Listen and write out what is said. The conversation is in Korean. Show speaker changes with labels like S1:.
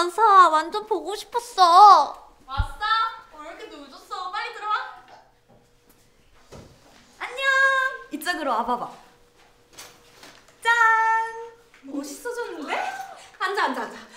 S1: 와서 완전 보고 싶었어.
S2: 왔어? 왜 이렇게 늦었어? 빨리 들어와.
S1: 안녕. 이쪽으로 와봐봐. 짠. 멋있어졌는데? 앉아.